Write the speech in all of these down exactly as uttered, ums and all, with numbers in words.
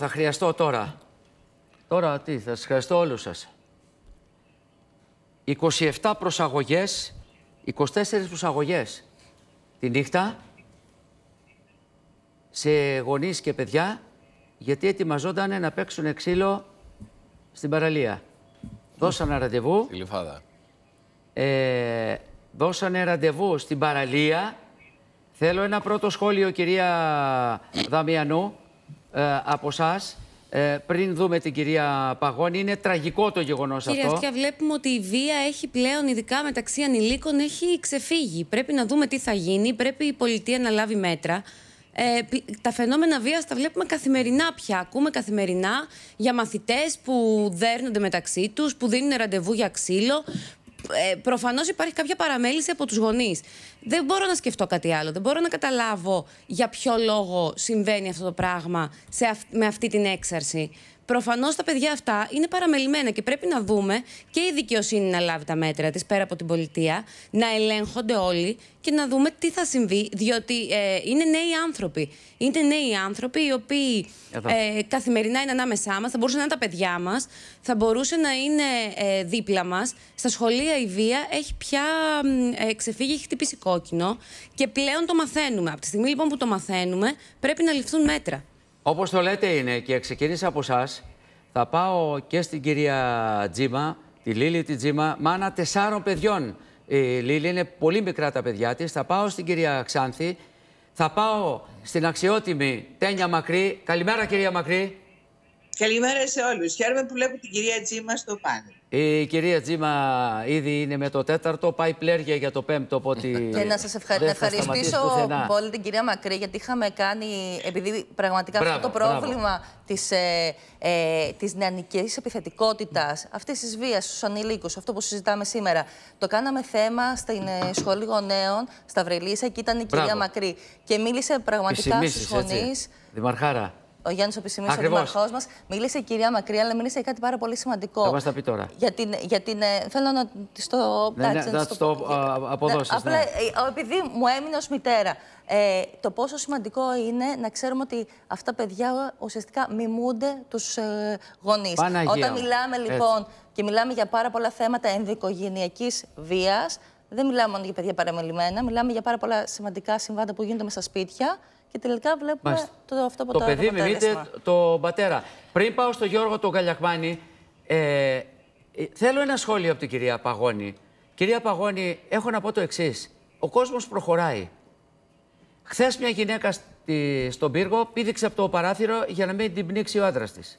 Θα χρειαστώ τώρα. Τώρα τι, θα σας χρειαστώ όλους σας. είκοσι επτά προσαγωγές, είκοσι τέσσερις προσαγωγές τη νύχτα σε γονείς και παιδιά, γιατί ετοιμαζόταν να παίξουν ξύλο στην παραλία. Δώσανε ραντεβού. Στη Λιφάδα. Ε, δώσανε ραντεβού στην παραλία. Θέλω ένα πρώτο σχόλιο, κυρία Δαμιανού, ε, από εσάς. Ε, πριν δούμε την κυρία Παγώνη, είναι τραγικό το γεγονός αυτό. Κυρία Αυτιά, βλέπουμε ότι η βία έχει πλέον, ειδικά μεταξύ ανηλίκων, έχει ξεφύγει. Πρέπει να δούμε τι θα γίνει, πρέπει η πολιτεία να λάβει μέτρα. Ε, τα φαινόμενα βίας τα βλέπουμε καθημερινά πια. Ακούμε καθημερινά για μαθητές που δέρνονται μεταξύ τους, που δίνουν ραντεβού για ξύλο. Ε, προφανώς υπάρχει κάποια παραμέληση από τους γονείς. Δεν μπορώ να σκεφτώ κάτι άλλο. Δεν μπορώ να καταλάβω για ποιο λόγο συμβαίνει αυτό το πράγμα σε αυ... με αυτή την έξαρση. Προφανώς τα παιδιά αυτά είναι παραμελημένα και πρέπει να δούμε και η δικαιοσύνη να λάβει τα μέτρα της πέρα από την πολιτεία, να ελέγχονται όλοι και να δούμε τι θα συμβεί, διότι ε, είναι νέοι άνθρωποι. Είναι νέοι άνθρωποι οι οποίοι ε, καθημερινά είναι ανάμεσά μας, θα μπορούσαν να είναι τα παιδιά μας, θα μπορούσε να είναι ε, δίπλα μας. Στα σχολεία η βία έχει πια ε, ξεφύγει, έχει χτυπήσει κόκκινο και πλέον το μαθαίνουμε. Από τη στιγμή λοιπόν που το μαθαίνουμε πρέπει να ληφθούν μέτρα. Όπως το λέτε είναι και ξεκίνησα από εσάς, θα πάω και στην κυρία Τζίμα, τη Λίλη τη Τζίμα, μάνα τεσσάρων παιδιών. Η Λίλη είναι πολύ μικρά τα παιδιά της. Θα πάω στην κυρία Ξάνθη, θα πάω στην αξιότιμη Τένια Μακρύ. Καλημέρα κυρία Μακρύ. Καλημέρα σε όλους. Χαίρομαι που βλέπω την κυρία Τζίμα στο πάνελ. Η κυρία Τζίμα ήδη είναι με το τέταρτο, πάει πλέργια για το πέμπτο. Ότι και να σας ευχαρι... ευχαριστήσω πολύ την κυρία Μακρύ, γιατί είχαμε κάνει, επειδή πραγματικά μπράβο, αυτό το πρόβλημα μπράβο. της, ε, ε, της νεανικής επιθετικότητας, αυτής της βίας στους ανηλίκους, αυτό που συζητάμε σήμερα, το κάναμε θέμα στην ε, Σχολή Γονέων, στα Βρελίσσα, και ήταν η κυρία μπράβο. Μακρύ. Και μίλησε πραγματικά στους γονείς. Δημαρχάρα. Ο Γιάννης ο Πισιμής, ο δημαρχός μας, μίλησε η κυρία Μακρύ, αλλά μίλησε για κάτι πάρα πολύ σημαντικό. Θα μας τα πει τώρα. Για την, για την, θέλω να της το, ναι, ναι, να της το αποδώσεις. Απλά, ναι. επειδή μου έμεινε ως μητέρα, ε, το πόσο σημαντικό είναι να ξέρουμε ότι αυτά τα παιδιά ουσιαστικά μιμούνται τους ε, γονείς. Παναγία. Όταν μιλάμε λοιπόν Έτσι. και μιλάμε για πάρα πολλά θέματα ενδοοικογενειακής βίας, δεν μιλάμε μόνο για παιδιά παραμελημένα, μιλάμε για πάρα πολλά σημαντικά συμβάντα που γίνονται μέσα στα σπίτια. Και τελικά βλέπουμε το, αυτό από το το παιδί μιμείται τον πατέρα. Πριν πάω στο Γιώργο τον Καλιακμάνη, ε, ε, θέλω ένα σχόλιο από την κυρία Παγώνη. Κυρία Παγώνη, έχω να πω το εξής. Ο κόσμος προχωράει. Χθες μια γυναίκα στη, στον πύργο πήδηξε από το παράθυρο για να μην την πνίξει ο άντρας της.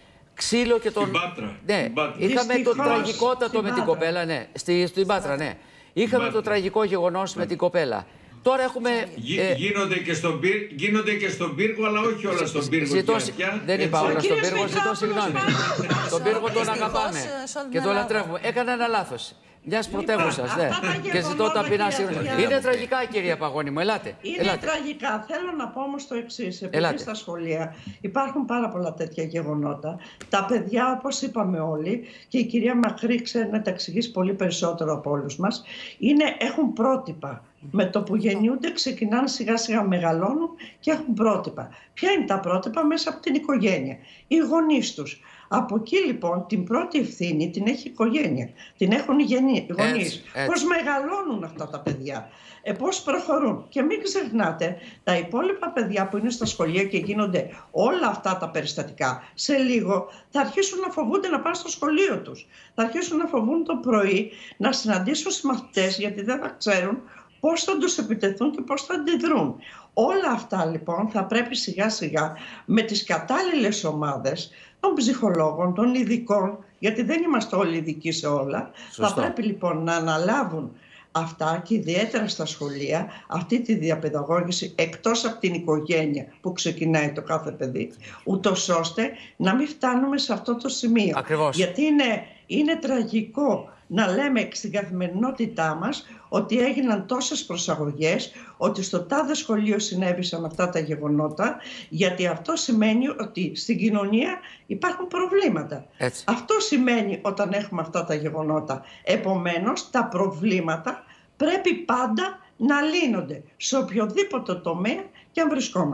Ξύλο και τον... Στην Πάτρα. Ναι, Πάτρα. είχαμε το τραγικότατο με την κοπέλα, ναι. Στη, στην Πάτρα, ναι. Είχαμε το τραγικό γεγονός με την κοπέλα. Τώρα έχουμε. Γι, ε, γίνονται, και στον πύργο, γίνονται και στον πύργο, αλλά όχι όλα στον πύργο. Ζητώ, δεν είπα όλα στον πύργο, ζητώ συγγνώμη. Τον πύργο τον αγαπάμε και τον λατρεύουμε. Έκανα ένα λάθος. Μια πρωτεύουσα, ναι. Και ζητώ ταπεινά συγγνώμη. Είναι τραγικά, κυρία Παγώνη μου, ελάτε. Είναι ελάτε. τραγικά. Θέλω να πω όμως το εξής. Επειδή ελάτε. Στα σχολεία υπάρχουν πάρα πολλά τέτοια γεγονότα. Τα παιδιά, όπως είπαμε όλοι, και η κυρία Μακρύ ξέρει να τα εξηγήσει πολύ περισσότερο από όλους μας, είναι, έχουν πρότυπα. Με το που γεννιούνται ξεκινάνε σιγά σιγά μεγαλώνουν και έχουν πρότυπα. Ποια είναι τα πρότυπα? Μέσα από την οικογένεια. Οι γονείς τους. Από εκεί λοιπόν την πρώτη ευθύνη την έχει η οικογένεια. Την έχουν οι γονείς. Πώς μεγαλώνουν αυτά τα παιδιά. Ε, πώς προχωρούν. Και μην ξεχνάτε, τα υπόλοιπα παιδιά που είναι στα σχολεία και γίνονται όλα αυτά τα περιστατικά, σε λίγο θα αρχίσουν να φοβούνται να πάνε στο σχολείο τους. Θα αρχίσουν να φοβούν το πρωί να συναντήσουν συμμαθητές, γιατί δεν θα ξέρουν πώς θα τους επιτεθούν και πώς θα αντιδρούν. Όλα αυτά λοιπόν θα πρέπει σιγά σιγά με τις κατάλληλες ομάδες των ψυχολόγων, των ειδικών, γιατί δεν είμαστε όλοι ειδικοί σε όλα. Σωστό. Θα πρέπει λοιπόν να αναλάβουν αυτά και ιδιαίτερα στα σχολεία αυτή τη διαπαιδαγώγηση εκτός από την οικογένεια που ξεκινάει το κάθε παιδί, ούτως ώστε να μην φτάνουμε σε αυτό το σημείο. Ακριβώς. Γιατί είναι, είναι τραγικό να λέμε στην καθημερινότητά μας ότι έγιναν τόσες προσαγωγές, ότι στο τάδε σχολείο συνέβησαν αυτά τα γεγονότα, γιατί αυτό σημαίνει ότι στην κοινωνία υπάρχουν προβλήματα. Έτσι. Αυτό σημαίνει όταν έχουμε αυτά τα γεγονότα. Επομένως, τα προβλήματα πρέπει πάντα να λύνονται σε οποιοδήποτε τομέα και αν βρισκόμαστε.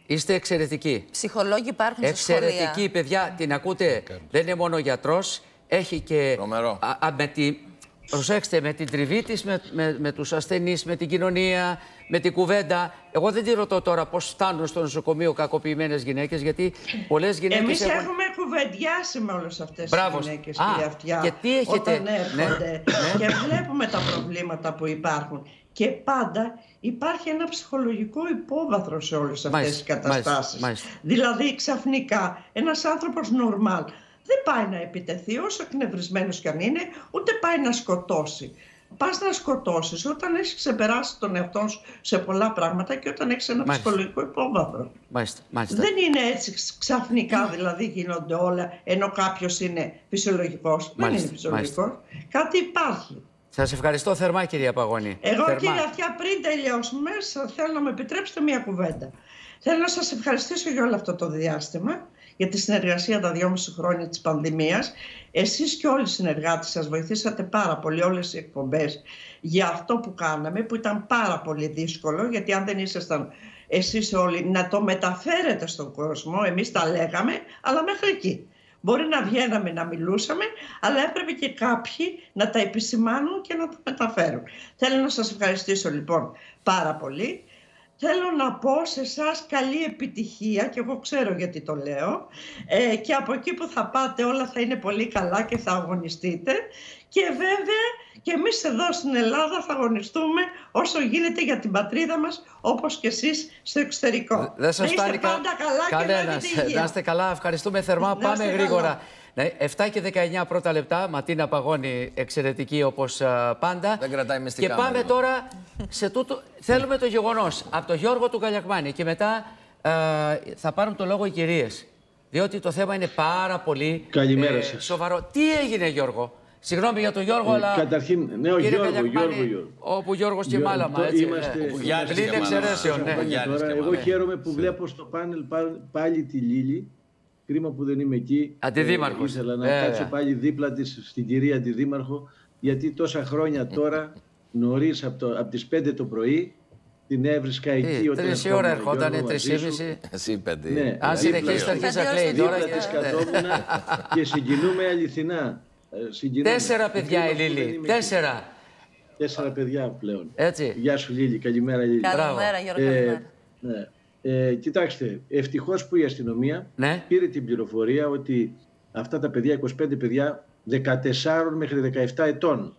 Είστε εξαιρετικοί. Ψυχολόγοι υπάρχουν στα σχολεία. Εξαιρετικοί, παιδιά, την ακούτε. Δεν είναι μόνο γιατρός, έχει και. Α, α, με τη, προσέξτε, με την τριβή της, με, με, με τους ασθενείς, με την κοινωνία, με την κουβέντα. Εγώ δεν τη ρωτώ τώρα πώς φτάνουν στο νοσοκομείο κακοποιημένες γυναίκες, γιατί πολλές γυναίκες. Εμείς έχουν... έχουμε κουβεντιάσει με όλες αυτές Μπράβο. τις γυναίκες, Α, κυρία Αυτιά, και τι έχετε... όταν έρχονται ναι. και βλέπουμε τα προβλήματα που υπάρχουν. Και πάντα υπάρχει ένα ψυχολογικό υπόβαθρο σε όλες αυτές μάλιστα, τις καταστάσεις. Μάλιστα, μάλιστα. Δηλαδή, ξαφνικά, ένας άνθρωπος νορμάλ δεν πάει να επιτεθεί, όσο εκνευρισμένος κι αν είναι, ούτε πάει να σκοτώσει. Πας να σκοτώσεις όταν έχεις ξεπεράσει τον εαυτό σου σε πολλά πράγματα και όταν έχεις ένα μάλιστα. ψυχολογικό υπόβαθρο. Μάλιστα, μάλιστα. Δεν είναι έτσι ξαφνικά δηλαδή γίνονται όλα, ενώ κάποιος είναι φυσιολογικός. Μάλιστα, δεν είναι φυσιολογικός. Μάλιστα. Κάτι υπάρχει. Σας ευχαριστώ θερμά, κυρία Παγώνη. Εγώ, θερμά. κυρία Αυτιά, πριν τελειώσουμε, θέλω να με επιτρέψετε μία κουβέντα. Θέλω να σας ευχαριστήσω για όλο αυτό το διάστημα, για τη συνεργασία τα δυόμιση χρόνια της πανδημίας. Εσείς και όλοι οι συνεργάτες σας βοηθήσατε πάρα πολύ, όλες οι εκπομπές, για αυτό που κάναμε, που ήταν πάρα πολύ δύσκολο, γιατί αν δεν ήσασταν εσείς όλοι να το μεταφέρετε στον κόσμο, εμείς τα λέγαμε, αλλά μέχρι εκεί. Μπορεί να βγαίναμε να μιλούσαμε, αλλά έπρεπε και κάποιοι να τα επισημάνουν και να τα μεταφέρουν. Θέλω να σας ευχαριστήσω λοιπόν πάρα πολύ. Θέλω να πω σε εσάς καλή επιτυχία, και εγώ ξέρω γιατί το λέω, ε, και από εκεί που θα πάτε όλα θα είναι πολύ καλά και θα αγωνιστείτε. Και βέβαια και εμείς εδώ στην Ελλάδα θα αγωνιστούμε όσο γίνεται για την πατρίδα μας, όπως και εσείς στο εξωτερικό. Δεν σας είστε πάντα καλά και να έχετε υγεία. Να είστε καλά, ευχαριστούμε θερμά. Να Πάμε γρήγορα. Ναι, επτά και δεκαεννιά πρώτα λεπτά, Ματίνα Παγώνη εξαιρετική όπως uh, πάντα. Δεν κρατάει μυστικά. Και πάμε μέρα. τώρα σε τούτο. Θέλουμε το γεγονός από τον Γιώργο του Καλιακμάνη και μετά uh, θα πάρουν το λόγο οι κυρίες. Διότι το θέμα είναι πάρα πολύ Καλημέρα ε, σας. σοβαρό. Τι έγινε, Γιώργο? Συγγνώμη για τον Γιώργο, ε, αλλά. Καταρχήν, ναι, ο Γιώργο, Γιώργο, Γιώργο. Όπου Γιώργος και Μάλαμα, έτσι. Είμαστε... Πλην εξαιρέσεων, ναι. Τώρα, εγώ χαίρομαι που βλέπω στο πάνελ πάλι τη Λίλη. Κρίμα που δεν είμαι εκεί. Αντιδήμαρχος. Ε, ήθελα να ε, κάτσω πάλι δίπλα της στην κυρία Αντιδήμαρχο, γιατί τόσα χρόνια τώρα, νωρίς από, από τις πέντε το πρωί, την έβρισκα εκεί. Τρεις η ώρα ερχότανε, τρεις και μισή. Εσύ πέντε. Ναι, αν συνεχίσεις θα αρχίσει να κλαίει τώρα. Δίπλα της καθόμουν και συγκινούμε αληθινά. Συγκινούμε. Τέσσερα παιδιά η Λίλη. Τέσσερα. Τέσσερα παιδιά πλέον. Έτσι. Γεια σου Λίλη, καλημέρα Λίλη. Καλημέρα Γιώργο, καλημέρα. Ναι. Ε, κοιτάξτε, ευτυχώς που η αστυνομία ναι. πήρε την πληροφορία ότι αυτά τα παιδιά, είκοσι πέντε παιδιά, δεκατέσσερα μέχρι δεκαεπτά ετών,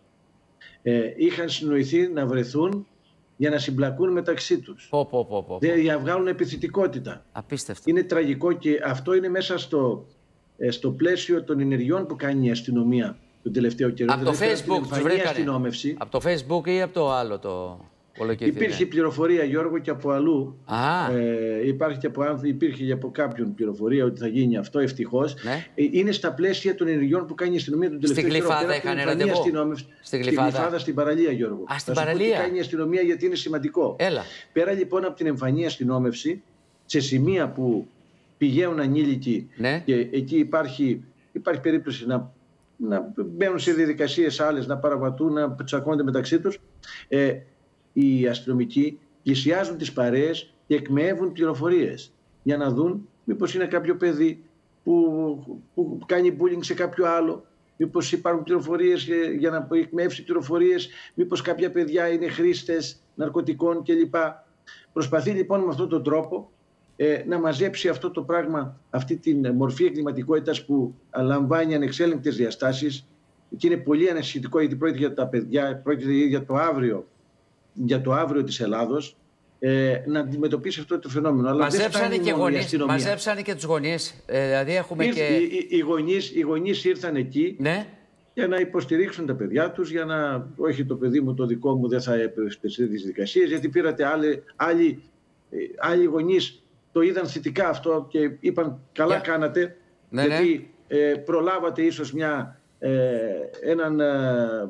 ε, είχαν συνοηθεί να βρεθούν για να συμπλακούν μεταξύ τους. Πω, πω, πω, πω. Για να βγάλουν επιθετικότητα. Απίστευτο. Είναι τραγικό και αυτό είναι μέσα στο, ε, στο πλαίσιο των ενεργειών που κάνει η αστυνομία τον τελευταίο καιρό. Από το Facebook τους βρήκανε. Από το Facebook ή από το άλλο το... Υπήρχε ναι. πληροφορία, Γιώργο, και από αλλού. Ε, υπάρχει και από, υπήρχε και από κάποιον πληροφορία ότι θα γίνει αυτό, ευτυχώς. Ναι. Ε, είναι στα πλαίσια των ενεργειών που κάνει η αστυνομία τον τελευταίο καιρό. Στην Γλυφάδα είχαν ραντεβού. Στην Γλυφάδα, στην παραλία, Γιώργο. Α, στην θα παραλία. Σου πω τι κάνει η αστυνομία, γιατί είναι σημαντικό. Έλα. Πέρα λοιπόν από την εμφανή αστυνόμευση, σε σημεία που πηγαίνουν ανήλικοι ναι. και εκεί υπάρχει, υπάρχει περίπτωση να, να μπαίνουν σε διαδικασίες άλλες, να παραβατούν, να τσακώνονται μεταξύ τους. Ε, Οι αστυνομικοί πλησιάζουν τις παρέες και εκμεεύουν πληροφορίες για να δουν μήπως είναι κάποιο παιδί που, που κάνει bullying σε κάποιο άλλο, μήπως υπάρχουν πληροφορίες για να εκμεύσει πληροφορίες, μήπως κάποια παιδιά είναι χρήστες ναρκωτικών κλπ. Προσπαθεί λοιπόν με αυτόν τον τρόπο ε, να μαζέψει αυτό το πράγμα, αυτή την μορφή εγκληματικότητας που λαμβάνει ανεξέλεγκτες διαστάσεις και είναι πολύ ανησυχητικό γιατί πρόκειται για τα παιδιά, πρόκειται για το αύριο για το αύριο της Ελλάδος, ε, να αντιμετωπίσει αυτό το φαινόμενο. Αλλά μαζέψανε και γονείς, μαζέψανε και τους γονείς. Ε, δηλαδή έχουμε Ήρθε, και... οι, οι, γονείς, οι γονείς ήρθαν εκεί ναι. για να υποστηρίξουν τα παιδιά τους, για να, όχι το παιδί μου, το δικό μου δεν θα έπρεπε σε τις δικασίες, γιατί πήρατε άλλοι, άλλοι, άλλοι γονείς το είδαν θετικά αυτό και είπαν καλά yeah. κάνατε, ναι, γιατί ναι. Ε, προλάβατε ίσως μια, ε, έναν... Ε,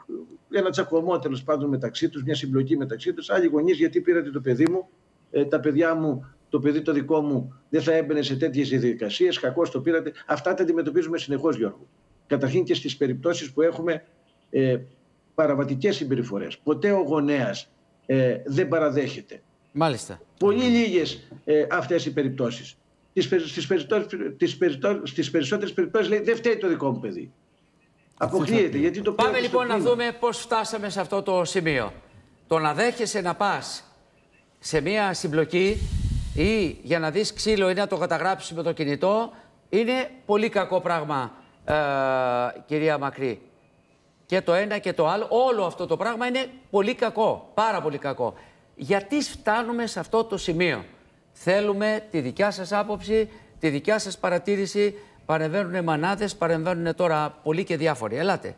ένα τσακωμό τέλος πάντων μεταξύ τους, μια συμπλοκή μεταξύ τους. Άλλοι γονείς, γιατί πήρατε το παιδί μου, ε, τα παιδιά μου, το παιδί το δικό μου δεν θα έμπαινε σε τέτοιες διαδικασίες, κακώς το πήρατε. Αυτά τα αντιμετωπίζουμε συνεχώς, Γιώργο. Καταρχήν και στις περιπτώσεις που έχουμε ε, παραβατικές συμπεριφορές. Ποτέ ο γονέας ε, δεν παραδέχεται. Μάλιστα. Πολύ λίγες ε, αυτές οι περιπτώσεις. Στις, στις, στις, στις περισσότερες περιπτώσεις λέει δεν φταίει το δικό μου παιδί. Αποκλείεται. Γιατί το Πάμε λοιπόν να δούμε πώς φτάσαμε σε αυτό το σημείο. Το να δέχεσαι να πας σε μια συμπλοκή ή για να δεις ξύλο ή να το καταγράψεις με το κινητό είναι πολύ κακό πράγμα, ε, κυρία Μακρύ. Και το ένα και το άλλο, όλο αυτό το πράγμα είναι πολύ κακό, πάρα πολύ κακό. Γιατί φτάνουμε σε αυτό το σημείο? Θέλουμε τη δικιά σας άποψη, τη δικιά σας παρατήρηση. Παρεμβαίνουν μανάδες, παρεμβαίνουν τώρα πολλοί και διάφοροι. Ελάτε.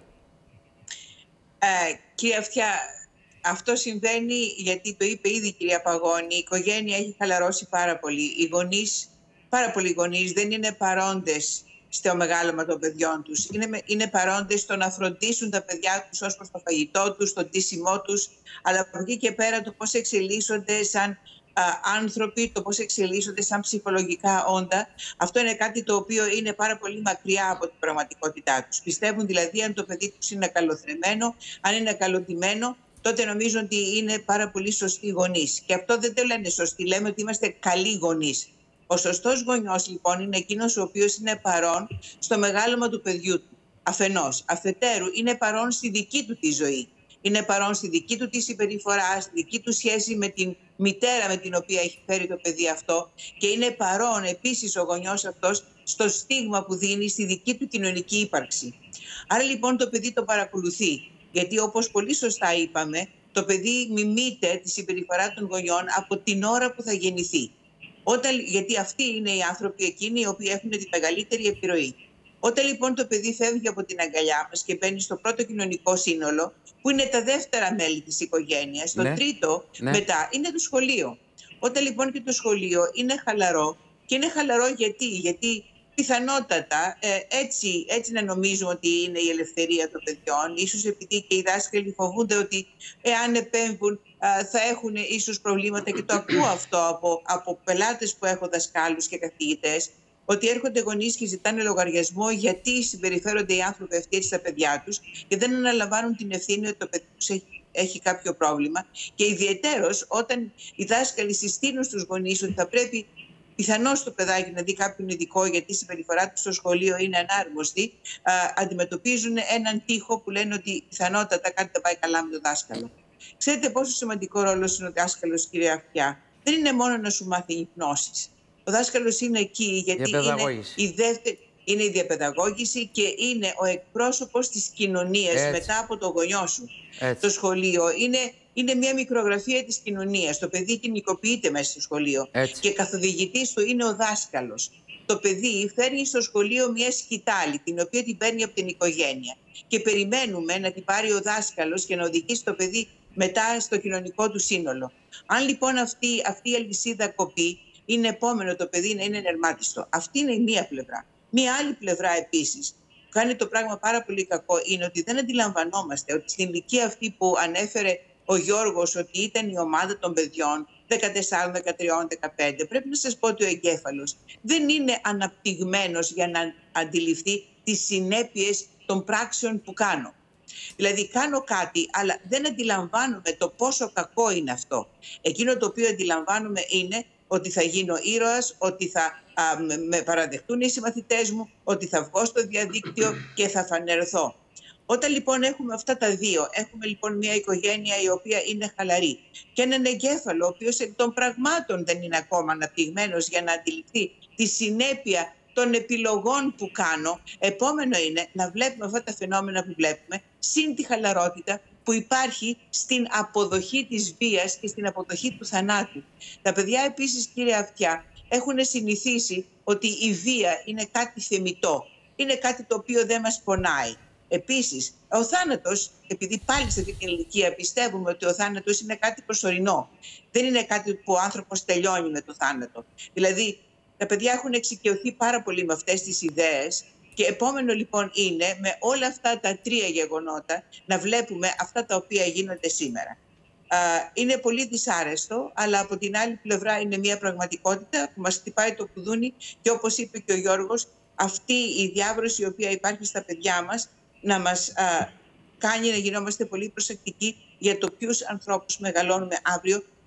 Ε, κύριε Αυτιά, αυτό συμβαίνει γιατί το είπε ήδη η κυρία Παγώνη. Η οικογένεια έχει χαλαρώσει πάρα πολύ. Οι γονείς, πάρα πολλοί γονείς δεν είναι παρόντες στο μεγάλωμα των παιδιών τους. Είναι, είναι παρόντες στο να φροντίσουν τα παιδιά τους ως προς το φαγητό τους, το ντύσιμό τους, αλλά από εκεί και πέρα το πώς εξελίσσονται σαν α, άνθρωποι, το πώς εξελίσσονται σαν ψυχολογικά όντα. Αυτό είναι κάτι το οποίο είναι πάρα πολύ μακριά από την πραγματικότητά τους. Πιστεύουν δηλαδή αν το παιδί τους είναι καλοθρεμμένο, αν είναι καλοντυμένο, τότε νομίζω ότι είναι πάρα πολύ σωστοί γονείς. Και αυτό δεν το λένε σωστοί, λέμε ότι είμαστε καλοί γονείς. Ο σωστός γονιός λοιπόν είναι εκείνος ο οποίος είναι παρόν στο μεγάλωμα του παιδιού του. Αφενός, αφετέρου είναι παρόν στη δική του τη ζωή. Είναι παρόν στη δική του τη συμπεριφορά, στη δική του σχέση με την μητέρα με την οποία έχει φέρει το παιδί αυτό και είναι παρόν επίσης ο γονιός αυτός στο στίγμα που δίνει στη δική του κοινωνική ύπαρξη. Άρα λοιπόν το παιδί το παρακολουθεί, γιατί όπως πολύ σωστά είπαμε, το παιδί μιμείται τη συμπεριφορά των γονιών από την ώρα που θα γεννηθεί. Όταν, γιατί αυτοί είναι οι άνθρωποι εκείνοι οι οποίοι έχουν τη μεγαλύτερη επιρροή. Όταν λοιπόν το παιδί φεύγει από την αγκαλιά μας και μπαίνει στο πρώτο κοινωνικό σύνολο, που είναι τα δεύτερα μέλη της οικογένειας, το ναι. τρίτο ναι. μετά είναι το σχολείο. Όταν λοιπόν και το σχολείο είναι χαλαρό, και είναι χαλαρό γιατί, γιατί πιθανότατα ε, έτσι, έτσι να νομίζουμε ότι είναι η ελευθερία των παιδιών, ίσως επειδή και οι δάσκαλοι φοβούνται ότι εάν επέμβουν α, θα έχουν ίσως προβλήματα, και το ακούω αυτό από, από πελάτες που έχω, δασκάλους και καθηγητές, ότι έρχονται γονείς και ζητάνε λογαριασμό γιατί συμπεριφέρονται οι άνθρωποι αυτοί έτσι στα παιδιά τους και δεν αναλαμβάνουν την ευθύνη ότι το παιδί τους έχει, έχει κάποιο πρόβλημα. Και ιδιαιτέρως όταν οι δάσκαλοι συστήνουν στους γονείς ότι θα πρέπει πιθανώς το παιδάκι να δει κάποιον ειδικό γιατί η συμπεριφορά του στο σχολείο είναι ανάρμοστη, α, αντιμετωπίζουν έναν τοίχο που λένε ότι πιθανότατα κάτι δεν πάει καλά με τον δάσκαλο. Ξέρετε πόσο σημαντικό ρόλο είναι ο δάσκαλος, κυρία Αυτιά? Δεν είναι μόνο να σου μάθει υπνώσεις. Ο δάσκαλος είναι εκεί γιατί είναι η, δεύτερη, είναι η διαπαιδαγώγηση και είναι ο εκπρόσωπος της κοινωνίας. Έτσι. Μετά από το γονιό σου. Έτσι. Το σχολείο είναι, είναι μια μικρογραφία της κοινωνίας. Το παιδί κοινικοποιείται μέσα στο σχολείο. Έτσι. Και καθοδηγητής του είναι ο δάσκαλος. Το παιδί φέρνει στο σχολείο μια σκητάλη, την οποία την παίρνει από την οικογένεια. Και περιμένουμε να την πάρει ο δάσκαλος και να οδηγήσει το παιδί μετά στο κοινωνικό του σύνολο. Αν λοιπόν αυτή, αυτή η αλυσίδα κοπεί, είναι επόμενο το παιδί να είναι ενερμάτιστο. Αυτή είναι η μία πλευρά. Μία άλλη πλευρά επίσης που κάνει το πράγμα πάρα πολύ κακό είναι ότι δεν αντιλαμβανόμαστε ότι στην ηλικία αυτή που ανέφερε ο Γιώργος, ότι ήταν η ομάδα των παιδιών δεκατέσσερα, δεκατρία, δεκαπέντε, πρέπει να σας πω ότι ο εγκέφαλος δεν είναι αναπτυγμένος για να αντιληφθεί τις συνέπειες των πράξεων που κάνω. Δηλαδή κάνω κάτι, αλλά δεν αντιλαμβάνομαι το πόσο κακό είναι αυτό. Εκείνο το οποίο αντιλαμβάνομαι είναι ότι θα γίνω ήρωας, ότι θα α, με παραδεχτούν οι συμμαθητές μου, ότι θα βγω στο διαδίκτυο και θα φανερωθώ. Όταν λοιπόν έχουμε αυτά τα δύο, έχουμε λοιπόν μια οικογένεια η οποία είναι χαλαρή και έναν εγκέφαλο ο οποίος εκ των πραγμάτων δεν είναι ακόμα αναπτυγμένος για να αντιληφθεί τη συνέπεια των επιλογών που κάνω, επόμενο είναι να βλέπουμε αυτά τα φαινόμενα που βλέπουμε, συν τη χαλαρότητα που υπάρχει στην αποδοχή της βίας και στην αποδοχή του θανάτου. Τα παιδιά επίσης, κύριε Αυτιά, έχουν συνηθίσει ότι η βία είναι κάτι θεμιτό, είναι κάτι το οποίο δεν μας πονάει. Επίσης, ο θάνατος, επειδή πάλι σε αυτή την ηλικία πιστεύουμε ότι ο θάνατος είναι κάτι προσωρινό, δεν είναι κάτι που ο άνθρωπος τελειώνει με το θάνατο. Δηλαδή, τα παιδιά έχουν εξοικειωθεί πάρα πολύ με αυτές τις ιδέες και επόμενο λοιπόν είναι με όλα αυτά τα τρία γεγονότα να βλέπουμε αυτά τα οποία γίνονται σήμερα. Είναι πολύ δυσάρεστο, αλλά από την άλλη πλευρά είναι μια πραγματικότητα που μας χτυπάει το κουδούνι και όπως είπε και ο Γιώργος, αυτή η διάβρωση η οποία υπάρχει στα παιδιά μας να μας α, κάνει να γινόμαστε πολύ προσεκτικοί για το ποιους ανθρώπους μεγαλώνουμε αύριο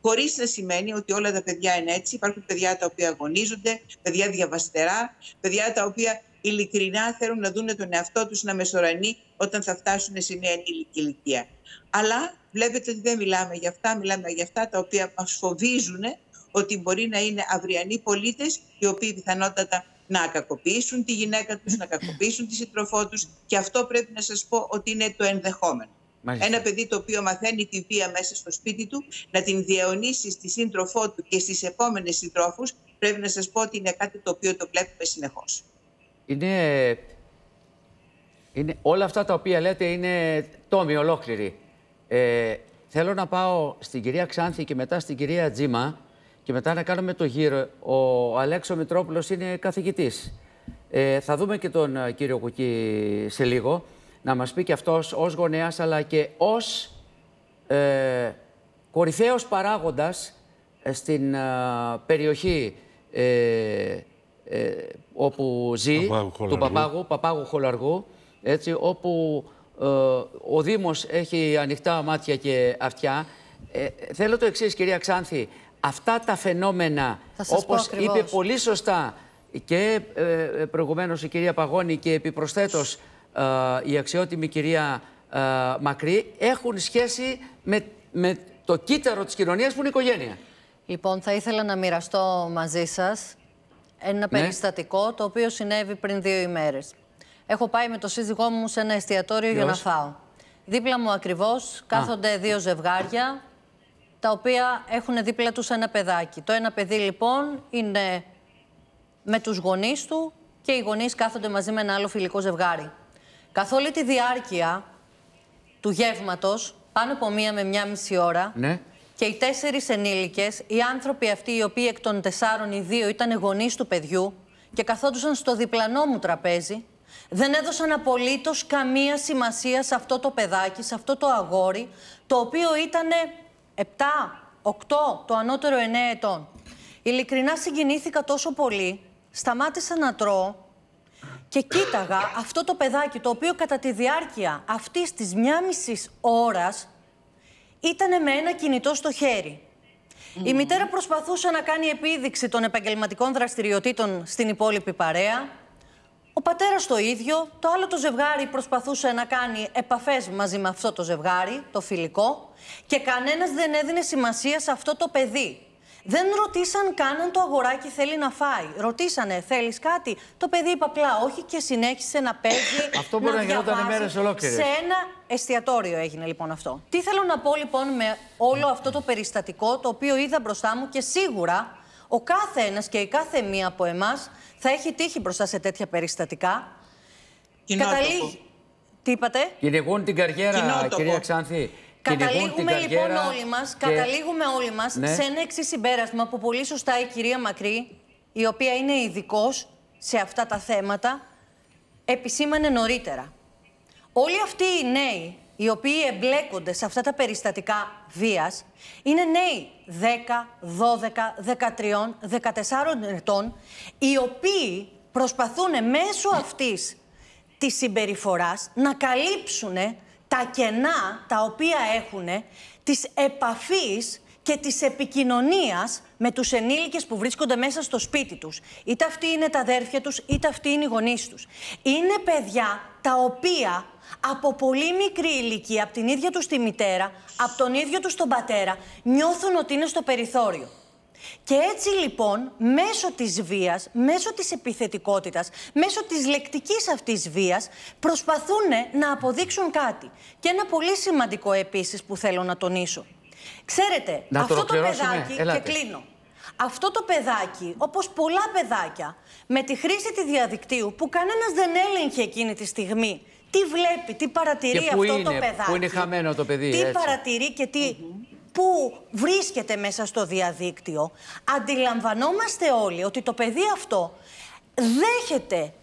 χωρίς να σημαίνει ότι όλα τα παιδιά είναι έτσι. Υπάρχουν παιδιά τα οποία αγωνίζονται, παιδιά διαβαστερά, παιδιά τα οποία ειλικρινά θέλουν να δουν τον εαυτό τους να μεσορανεί όταν θα φτάσουν σε μια ενήλικη ηλικία. Αλλά βλέπετε ότι δεν μιλάμε για αυτά, μιλάμε για αυτά τα οποία μας φοβίζουν ότι μπορεί να είναι αυριανοί πολίτες, οι οποίοι πιθανότατα να κακοποιήσουν τη γυναίκα τους, να κακοποιήσουν τη σύντροφό τους, και αυτό πρέπει να σας πω ότι είναι το ενδεχόμενο. Μάλιστα. Ένα παιδί το οποίο μαθαίνει τη βία μέσα στο σπίτι του, να την διαιωνίσει στη σύντροφό του και στις επόμενες συντρόφους, πρέπει να σας πω ότι είναι κάτι το οποίο το βλέπουμε συνεχώς. Είναι, είναι όλα αυτά τα οποία λέτε είναι τόμοι ολόκληροι. Ε, θέλω να πάω στην κυρία Ξάνθη και μετά στην κυρία Τζίμα και μετά να κάνουμε το γύρο. Ο Αλέξο Μητρόπουλος είναι καθηγητής. Ε, θα δούμε και τον uh, κύριο Κουκή σε λίγο, να μας πει και αυτός ως γονέας αλλά και ως ε, κορυφαίος παράγοντας ε, στην uh, περιοχή ε, ε, όπου ζει, Παπάγου, του Παπάγου, Παπάγου Χολαργού, έτσι, όπου ε, ο Δήμος έχει ανοιχτά μάτια και αυτιά. Ε, θέλω το εξής, κυρία Ξάνθη, αυτά τα φαινόμενα, όπως είπε πολύ σωστά και ε, προηγουμένως η κυρία Παγώνη και επιπροσθέτως ε, η αξιότιμη κυρία ε, Μακρύ, έχουν σχέση με, με το κύτταρο της κοινωνίας που είναι η οικογένεια. Λοιπόν, θα ήθελα να μοιραστώ μαζί σας ένα ναι. περιστατικό το οποίο συνέβη πριν δύο ημέρες. Έχω πάει με το σύζυγό μου σε ένα εστιατόριο Ποιος? για να φάω. Δίπλα μου ακριβώς κάθονται Α. δύο ζευγάρια, τα οποία έχουν δίπλα τους ένα παιδάκι. Το ένα παιδί λοιπόν είναι με τους γονείς του και οι γονείς κάθονται μαζί με ένα άλλο φιλικό ζευγάρι. Καθ' όλη τη διάρκεια του γεύματος, πάνω από μία με μία μισή ώρα, ναι. και οι τέσσερις ενήλικες, οι άνθρωποι αυτοί οι οποίοι εκ των τεσσάρων οι δύο ήταν γονείς του παιδιού και καθόντουσαν στο διπλανό μου τραπέζι, δεν έδωσαν απολύτως καμία σημασία σε αυτό το παιδάκι, σε αυτό το αγόρι, το οποίο ήταν επτά, οκτώ, το ανώτερο εννέα ετών. Ειλικρινά συγκινήθηκα τόσο πολύ, σταμάτησα να τρώω και κοίταγα αυτό το παιδάκι, το οποίο κατά τη διάρκεια αυτής της μια μισής ώρας ήτανε με ένα κινητό στο χέρι. Mm. Η μητέρα προσπαθούσε να κάνει επίδειξη των επαγγελματικών δραστηριοτήτων στην υπόλοιπη παρέα. Ο πατέρας το ίδιο, το άλλο το ζευγάρι προσπαθούσε να κάνει επαφές μαζί με αυτό το ζευγάρι, το φιλικό, και κανένας δεν έδινε σημασία σε αυτό το παιδί. Δεν ρωτήσαν καν αν το αγοράκι θέλει να φάει. Ρωτήσανε, θέλεις κάτι? Το παιδί είπε απλά όχι και συνέχισε να παίζει. Αυτό μπορεί να, να γινόταν μέρες ολόκληρες. Σε ένα εστιατόριο έγινε λοιπόν αυτό. Τι θέλω να πω λοιπόν με όλο αυτό το περιστατικό, το οποίο είδα μπροστά μου, και σίγουρα ο κάθε ένας και η κάθε μία από εμάς θα έχει τύχει μπροστά σε τέτοια περιστατικά. Καταλήγει. Τι είπατε? Κυνηγούν την καριέρα, Κοινότοπο. Κυρία Ξάνθη. Καταλήγουμε λοιπόν όλοι μας, και... καταλήγουμε όλοι μας ναι. σε ένα εξής συμπέρασμα που πολύ σωστά η κυρία Μακρύ, η οποία είναι ειδικός σε αυτά τα θέματα, επισήμανε νωρίτερα. Όλοι αυτοί οι νέοι οι οποίοι εμπλέκονται σε αυτά τα περιστατικά βίας είναι νέοι δέκα, δώδεκα, δεκατρία, δεκατέσσερα ετών, οι οποίοι προσπαθούν μέσω αυτής της συμπεριφοράς να καλύψουν τα κενά τα οποία έχουν της επαφής και της επικοινωνίας με τους ενήλικες που βρίσκονται μέσα στο σπίτι τους. Είτε αυτοί είναι τα αδέρφια τους, είτε αυτοί είναι οι γονείς τους. Είναι παιδιά τα οποία από πολύ μικρή ηλικία, από την ίδια τους τη μητέρα, από τον ίδιο τους τον πατέρα, νιώθουν ότι είναι στο περιθώριο. Και έτσι λοιπόν, μέσω της βίας, μέσω της επιθετικότητας, μέσω της λεκτικής αυτής βίας, προσπαθούν να αποδείξουν κάτι. Και ένα πολύ σημαντικό επίσης που θέλω να τονίσω. Ξέρετε, να αυτό το, το παιδάκι, Ελάτε. και κλείνω, αυτό το παιδάκι, όπως πολλά παιδάκια, με τη χρήση του διαδικτύου, που κανένας δεν έλεγχε εκείνη τη στιγμή, τι βλέπει, τι παρατηρεί και αυτό είναι, το παιδάκι. Πού είναι χαμένο το παιδί, τι έτσι. παρατηρεί και τι... Mm-hmm. που βρίσκεται μέσα στο διαδίκτυο, αντιλαμβανόμαστε όλοι ότι το παιδί αυτό δέχεται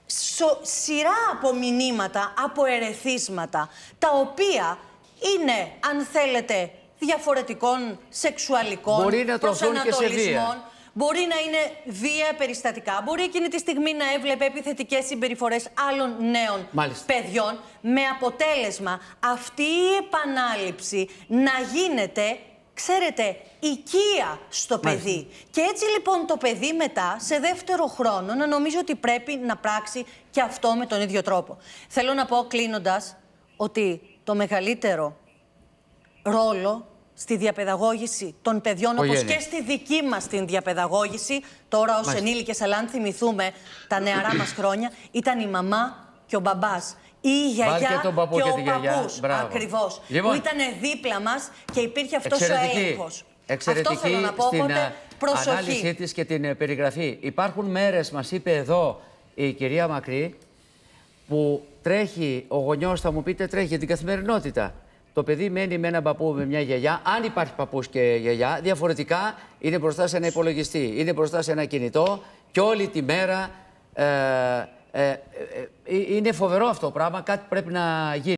σειρά από μηνύματα, από ερεθίσματα, τα οποία είναι, αν θέλετε, διαφορετικών σεξουαλικών προσανατολισμών. Μπορεί να είναι βία περιστατικά. Μπορεί εκείνη τη στιγμή να έβλεπε επιθετικές συμπεριφορές άλλων νέων Μάλιστα. παιδιών, με αποτέλεσμα αυτή η επανάληψη να γίνεται ξέρετε, οικία στο παιδί. Μάλιστα. Και έτσι λοιπόν το παιδί μετά, σε δεύτερο χρόνο, να νομίζω ότι πρέπει να πράξει και αυτό με τον ίδιο τρόπο. Θέλω να πω κλείνοντας ότι το μεγαλύτερο ρόλο στη διαπαιδαγώγηση των παιδιών, όπως και στη δική μας την διαπαιδαγώγηση, τώρα ως ενήλικες, αλλά αν θυμηθούμε τα νεαρά μας χρόνια, ήταν η μαμά και ο μπαμπάς. Ή η γιαγιά και, και ο παππούς, ακριβώς, λοιπόν, που ήταν δίπλα μας και υπήρχε αυτός ο έλεγχος. Εξαιρετική αυτό θέλω να πω, στην οπότε προσοχή. Ανάλυση της και την περιγραφή. Υπάρχουν μέρες, μας είπε εδώ η κυρία Μακρύ, που τρέχει, ο γονιός θα μου πείτε, τρέχει για την καθημερινότητα. Το παιδί μένει με έναν παππού, με μια γιαγιά. Αν υπάρχει παππούς και γιαγιά, διαφορετικά είναι μπροστά σε ένα υπολογιστή, είναι μπροστά σε ένα κινητό και όλη τη μέρα. Ε, ε, ε, ε, είναι φοβερό αυτό το πράγμα, κάτι πρέπει να γίνει.